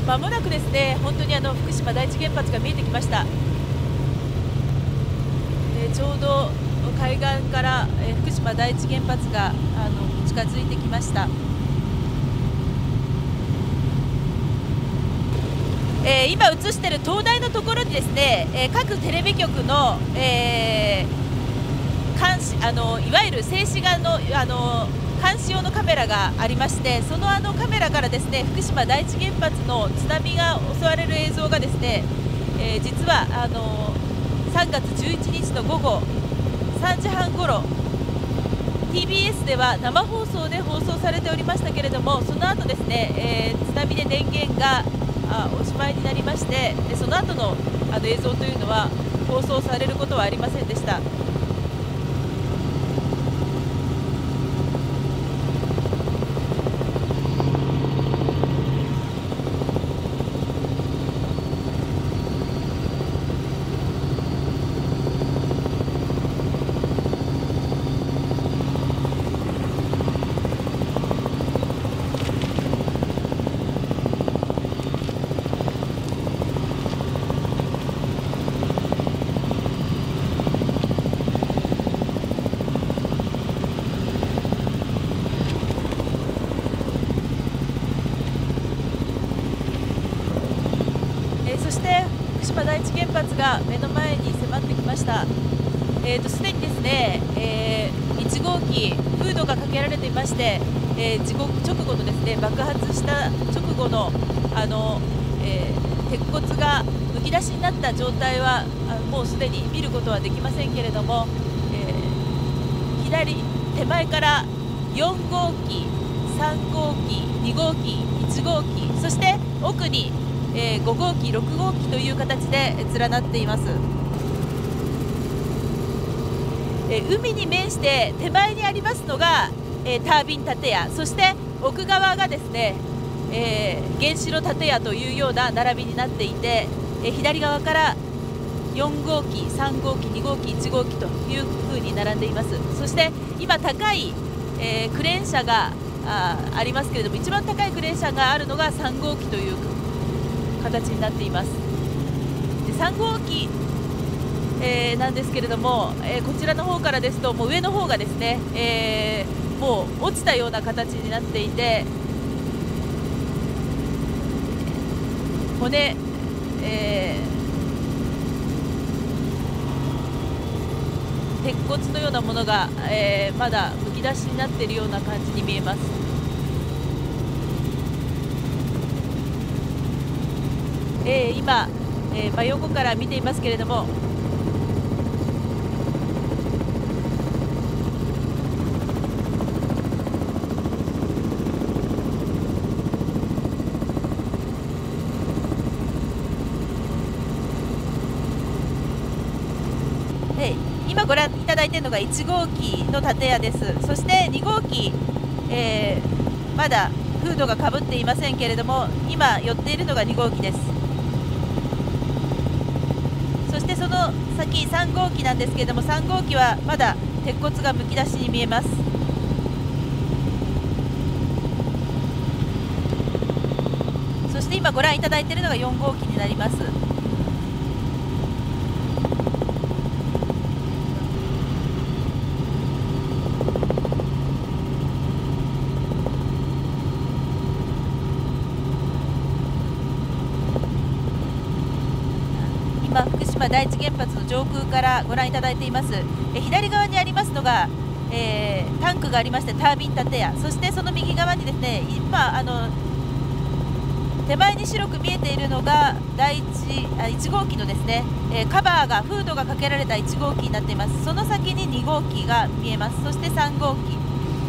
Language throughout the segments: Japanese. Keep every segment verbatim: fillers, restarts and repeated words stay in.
まもなくですね、本当にあの福島第一原発が見えてきました。えー、ちょうど海岸から、えー、福島第一原発があの近づいてきました。えー、今映している灯台のところにですね、えー、各テレビ局の、えー、監視あのいわゆる静止画のあの監視用のカメラがありまして、そのあのカメラからですね福島第一原発の津波が襲われる映像がですね、えー、実はあのさんがつじゅういちにちの午後さんじはんごろ ティービーエス では生放送で放送されておりましたけれども、その後ですね、えー、津波で電源があおしまいになりまして、その後のあの映像というのは放送されることはありませんでした。そして福島第一原発が目の前に迫ってきました。えーと、すでにですね、えー、いちごうきフードがかけられていまして、えー、事故直後のですね爆発した直後のあの、えー、鉄骨がむき出しになった状態はあもうすでに見ることはできませんけれども、えー、左手前からよんごうき、さんごうき、にごうき、いちごうき、そして奥にえー、ごごうき、ろくごうきという形で連なっています。えー、海に面して手前にありますのが、えー、タービン建屋、そして奥側がですね、えー、原子炉建屋というような並びになっていて、えー、左側からよんごうき、さんごうき、にごうき、いちごうきというふうに並んでいます。そして今高い、えー、クレーン車が あ, ありますけれども、一番高いクレーン車があるのがさんごうきという形になっています。でさんごうき、えー、なんですけれども、えー、こちらの方からですともう上の方がですね、えー、もう落ちたような形になっていて、骨、えー、鉄骨のようなものが、えー、まだむき出しになっているような感じに見えます。えー、今、えー、真横から見ていますけれども、えー、今ご覧いただいているのがいちごうきの建屋です。そしてにごうき、えー、まだフードがかぶっていませんけれども、今寄っているのがにごうきです。そしてその先さんごうきなんですけれども、さんごうきはまだ鉄骨がむき出しに見えます。そして今ご覧いただいているのがよんごうきになります。今福島第一原発の上空からご覧いただいています。え左側にありますのが、えー、タンクがありましてタービン建屋、そしてその右側にですね今あの手前に白く見えているのが第一あいちごうきのですね、えー、カバーがフードがかけられたいちごうきになっています。その先ににごうきが見えます。そしてさんごうき、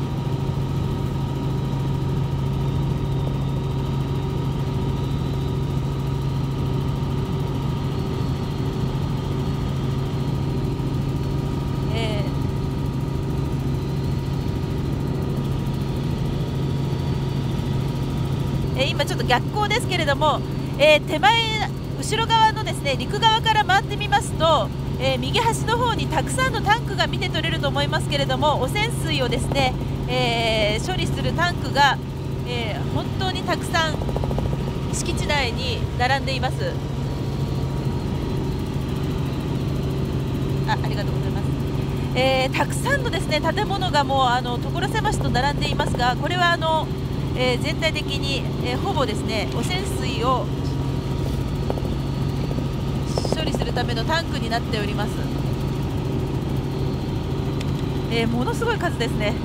今ちょっと逆光ですけれども、えー、手前後ろ側のですね陸側から回ってみますと、えー、右端の方にたくさんのタンクが見て取れると思いますけれども、汚染水をですね、えー、処理するタンクが、えー、本当にたくさん敷地内前に並んでいます。あ、ありがとうございます。えー、たくさんのですね建物がもうあの所狭しと並んでいますが、これはあの、えー、全体的に、えー、ほぼですね汚染水を処理するためのタンクになっております。えー、ものすごい数ですね。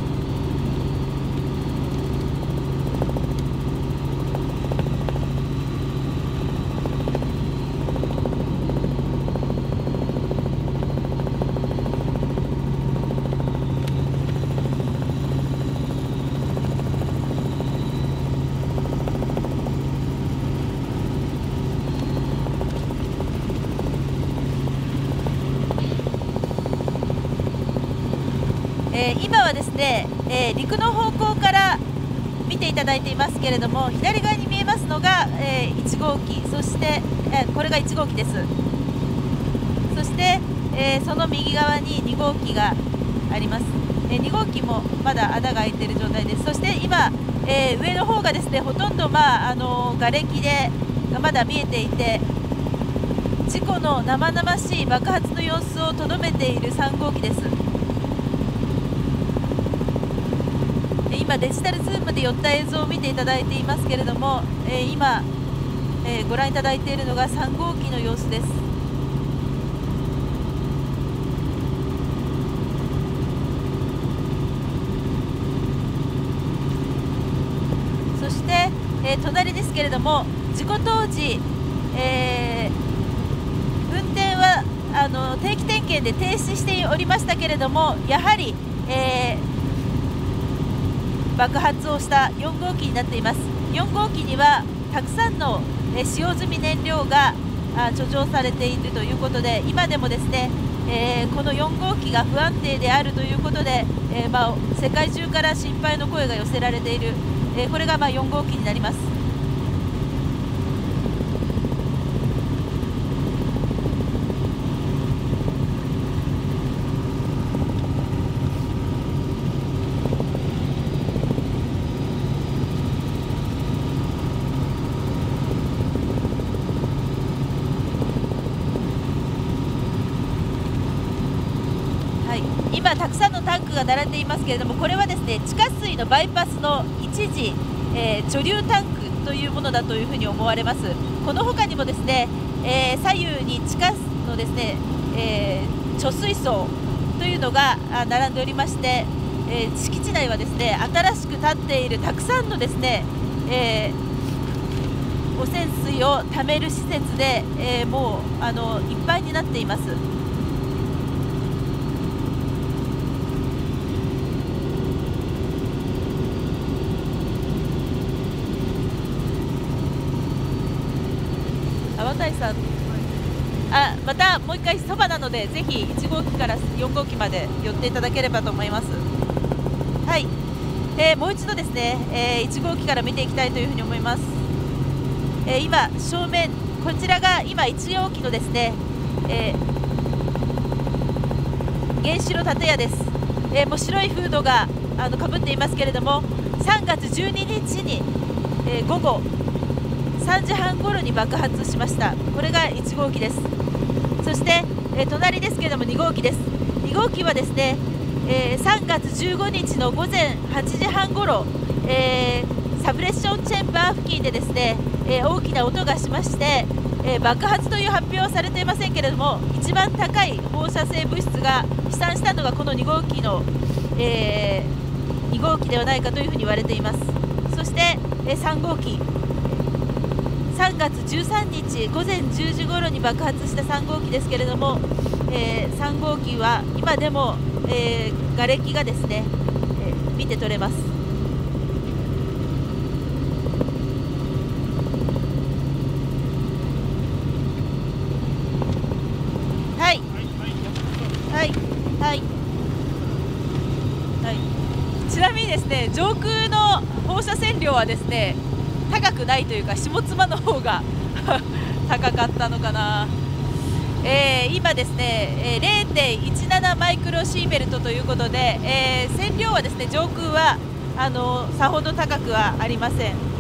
えー、今はですね、えー、陸の方向から見ていただいていますけれども、左側に見えますのが、えー、いち号機、そして、えー、これがいち号機です。そして、えー、その右側にに号機があります。えー、に号機もまだ穴が開いている状態です。そして今、えー、上の方がですねほとんど、まああのー、瓦礫でがまだ見えていて、事故の生々しい爆発の様子をとどめているさん号機です。今デジタルズームで寄った映像を見ていただいていますけれども、えー、今、えー、ご覧いただいているのがさん号機の様子です。そして、えー、隣ですけれども、事故当時、えー、運転はあの定期点検で停止しておりましたけれども、やはり、えー爆発をしたよん号機になっています。よん号機にはたくさんの使用済み燃料が貯蔵されているということで、今でもですね、えー、このよん号機が不安定であるということで、えーまあ、世界中から心配の声が寄せられている、えー、これがまあよん号機になります。今たくさんのタンクが並んでいますけれども、これはですね地下水のバイパスの一時、えー、貯留タンクというものだというふうに思われます。この他にもですね、えー、左右に地下のですね、えー、貯水槽というのが並んでおりまして、えー、敷地内はですね新しく建っているたくさんのですね、えー、汚染水をためる施設で、えー、もうあのいっぱいになっています。渡さん、あ、またもう一回そばなので、ぜひいち号機からよん号機まで寄っていただければと思います。はい、えー、もう一度ですね、えー、いち号機から見ていきたいというふうに思います。えー、今正面、こちらが今いち号機のですね、えー、原子炉建屋です。えー、もう白いフードがあのかぶっていますけれども、さんがつじゅうににちに、えー、午後さんじはん頃に爆発しました。これがいち号機です。そして、えー、隣ですけれどもに号機です。に号機はですね、えー、さんがつじゅうごにちの午前はちじはん頃、えー、サブレッションチェンバー付近でですね、えー、大きな音がしまして、えー、爆発という発表はされていませんけれども、一番高い放射性物質が飛散したのがこのに号機の、えー、に号機ではないかというふうに言われています。そして、えー、さん号機、さんがつじゅうさんにち午前じゅうじ頃に爆発したさん号機ですけれども、えー、さん号機は今でも、えー、瓦礫がですね、えー、見て取れます。はいはいはいはい。ちなみにですね、上空の放射線量はですね高くないというか、下妻の方が高かったのかな。えー、今ですね、えー、れいてんいちなな マイクロシーベルトということで、えー、線量はですね上空はあのさほど高くはありません。